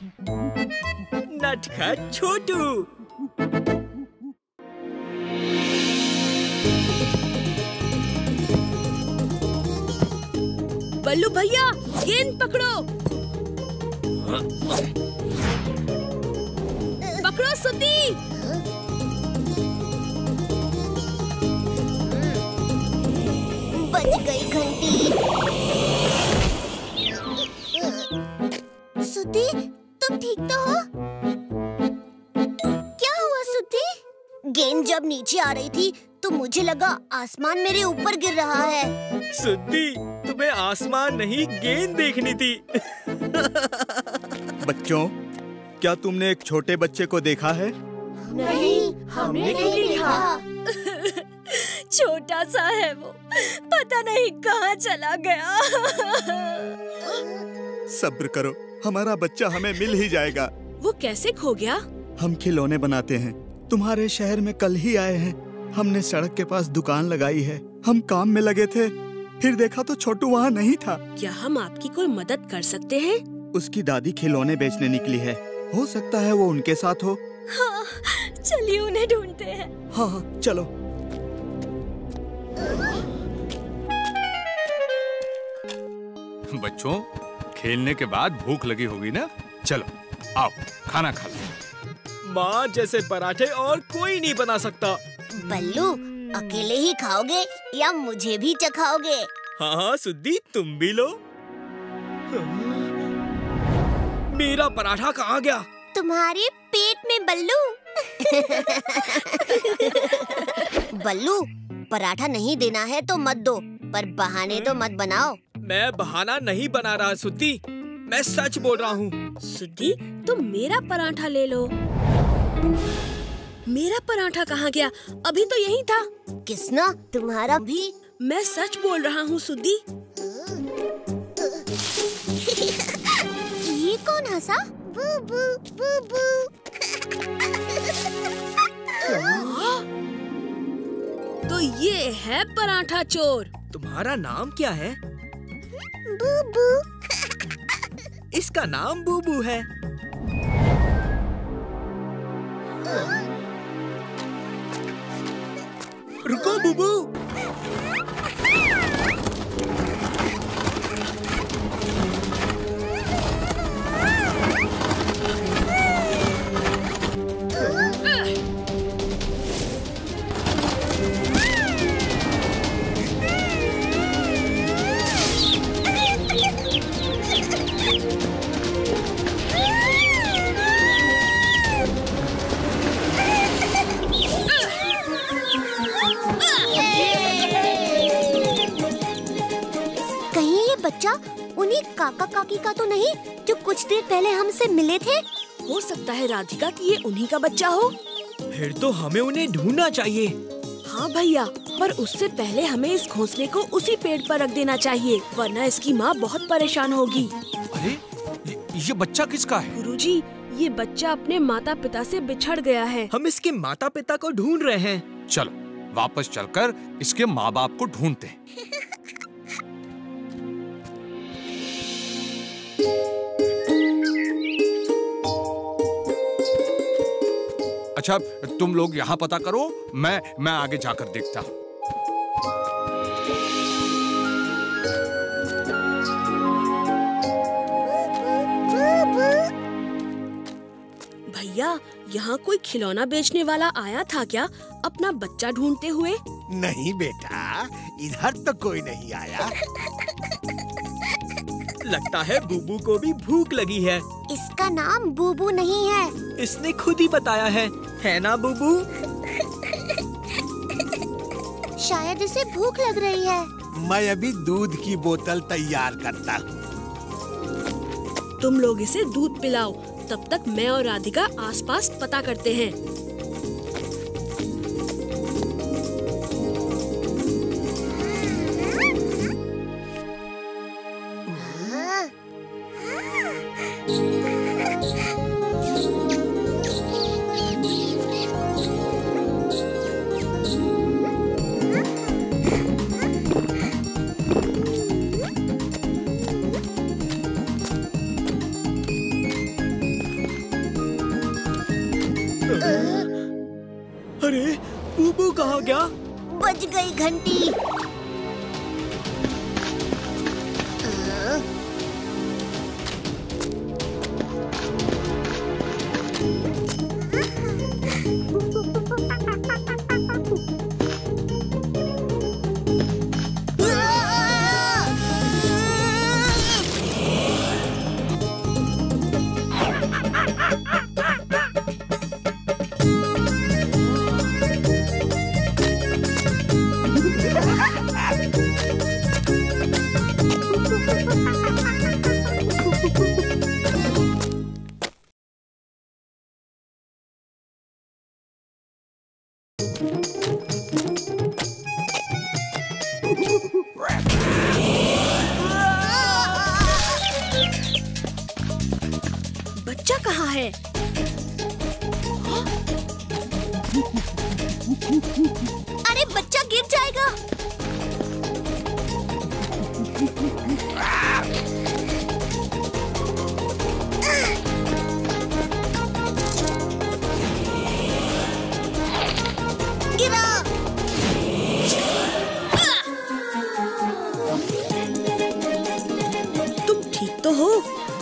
नटखट छोटू। बल्लू भैया, गेंद पकड़ो। पकड़ो सुद्दी। बज गई घंटी। सुद्दी, तुम ठीक तो हो? क्या हुआ सुद्दी? गेंद जब नीचे आ रही थी तो मुझे लगा आसमान मेरे ऊपर गिर रहा है। सुद्दी, तुम्हें आसमान नहीं गेंद देखनी थी। बच्चों, क्या तुमने एक छोटे बच्चे को देखा है? नहीं, हमने नहीं देखा। छोटा सा है वो, पता नहीं कहाँ चला गया। सब्र करो, हमारा बच्चा हमें मिल ही जाएगा। वो कैसे खो गया? हम खिलौने बनाते हैं, तुम्हारे शहर में कल ही आए हैं। हमने सड़क के पास दुकान लगाई है। हम काम में लगे थे, फिर देखा तो छोटू वहाँ नहीं था। क्या हम आपकी कोई मदद कर सकते हैं? उसकी दादी खिलौने बेचने निकली है, हो सकता है वो उनके साथ हो। हाँ, चलिए उन्हें ढूंढते हैं। हाँ, चलो। बच्चों, खेलने के बाद भूख लगी होगी ना? चलो आओ खाना खा लो। माँ जैसे पराठे और कोई नहीं बना सकता। बल्लू, अकेले ही खाओगे या मुझे भी चखाओगे? हाँ हाँ सुद्दी, तुम भी लो। मेरा पराठा कहाँ गया? तुम्हारे पेट में बल्लू। बल्लू, पराठा नहीं देना है तो मत दो, पर बहाने तो मत बनाओ। मैं बहाना नहीं बना रहा सुद्दी, मैं सच बोल रहा हूँ। सुद्दी, तुम मेरा पराठा ले लो। मेरा पराठा कहाँ गया? अभी तो यही था। किसना? तुम्हारा भी? मैं सच बोल रहा हूँ सुद्दी। ये कौन हंसा? बूबू बूबू। तो ये है पराठा चोर। तुम्हारा नाम क्या है? बूबू। इसका नाम बूबू है। रुको बूबू। बच्चा उन्हीं काका काकी का तो नहीं जो कुछ देर पहले हमसे मिले थे? हो सकता है राधिका कि ये उन्हीं का बच्चा हो। फिर तो हमें उन्हें ढूंढना चाहिए। हाँ भैया, पर उससे पहले हमें इस घोंसले को उसी पेड़ पर रख देना चाहिए, वरना इसकी माँ बहुत परेशान होगी। अरे ये बच्चा किसका है? गुरुजी, ये बच्चा अपने माता पिता से बिछड़ गया है। हम इसके माता पिता को ढूंढ रहे हैं। चलो वापस चलकर इसके माँ बाप को ढूंढते हैं। अच्छा, तुम लोग यहाँ पता करो, मैं आगे जाकर देखता हूँ। भैया, यहाँ कोई खिलौना बेचने वाला आया था क्या अपना बच्चा ढूंढते हुए? नहीं बेटा, इधर तो कोई नहीं आया। लगता है बूबू को भी भूख लगी है। इसका नाम बूबू नहीं है, इसने खुद ही बताया है ना बूबू? शायद इसे भूख लग रही है। मैं अभी दूध की बोतल तैयार करता हूँ। तुम लोग इसे दूध पिलाओ, तब तक मैं और राधिका आसपास पता करते हैं। अरे बूबू कहाँ गया? बज गई घंटी। बच्चा कहाँ है? अरे बच्चा गिर जाएगा। गिरा। तुम ठीक तो हो?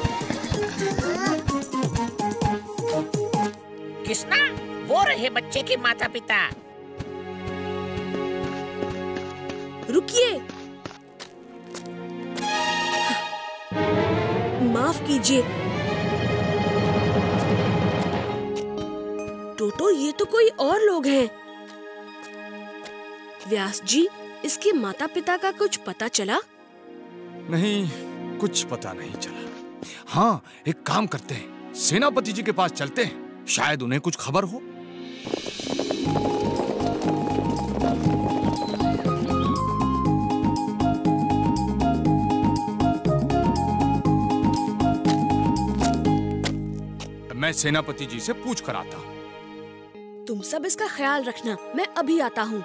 कृष्णा, वो रहे बच्चे के माता पिता। रुकिए, माफ कीजिए टोटो, ये तो कोई और लोग हैं। व्यास जी, इसके माता पिता का कुछ पता चला? नहीं, कुछ पता नहीं चला। हाँ, एक काम करते हैं, सेनापति जी के पास चलते हैं, शायद उन्हें कुछ खबर हो। मैं सेनापति जी से पूछ कर आता हूँ। तुम सब इसका ख्याल रखना, मैं अभी आता हूँ।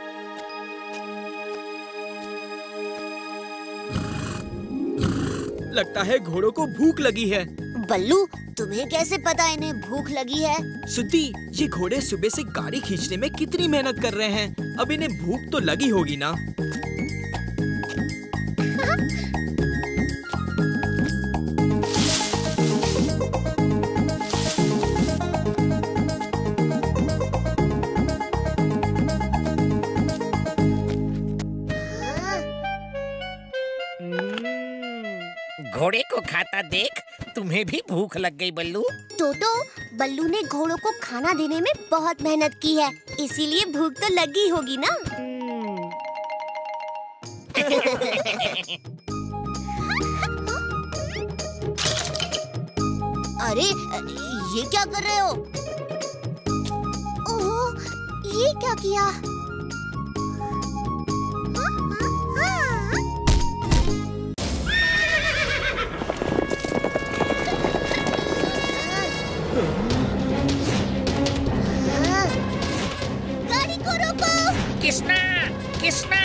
लगता है घोड़ों को भूख लगी है। बल्लू, तुम्हें कैसे पता इन्हें भूख लगी है? सुद्दी, ये घोड़े सुबह से गाड़ी खींचने में कितनी मेहनत कर रहे हैं। अब इन्हें भूख तो लगी होगी ना। घोड़े को खाता देख तुम्हें भी भूख लग गई बल्लू। टोटो, बल्लू ने घोड़ों को खाना देने में बहुत मेहनत की है, इसीलिए भूख तो लगी होगी ना। अरे, ये क्या कर रहे हो? ओह, ये क्या किया? गाड़ी को रोको! कृष्णा, कृष्णा!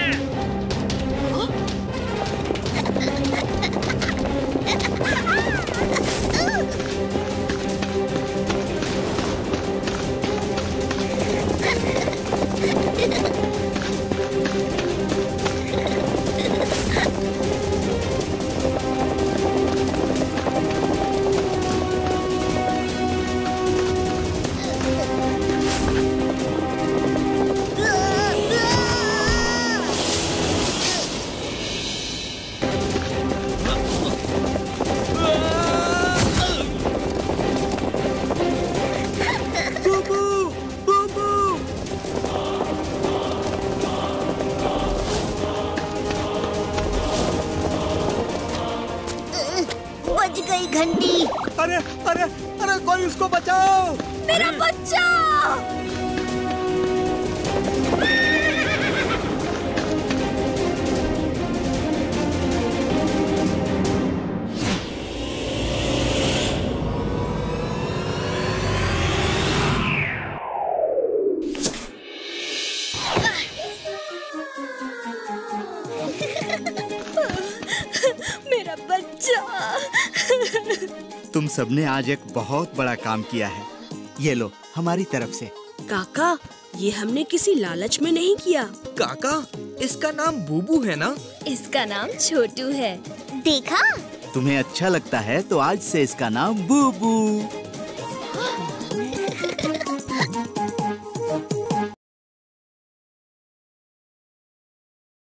बज गई घंटी। अरे अरे अरे, कोई उसको बचाओ! मेरा बच्चा! मेरा बच्चा। तुम सबने आज एक बहुत बड़ा काम किया है। ये लो, हमारी तरफ से। काका, ये हमने किसी लालच में नहीं किया। काका, इसका नाम बूबू है ना? इसका नाम छोटू है। देखा? तुम्हें अच्छा लगता है तो आज से इसका नाम बूबू।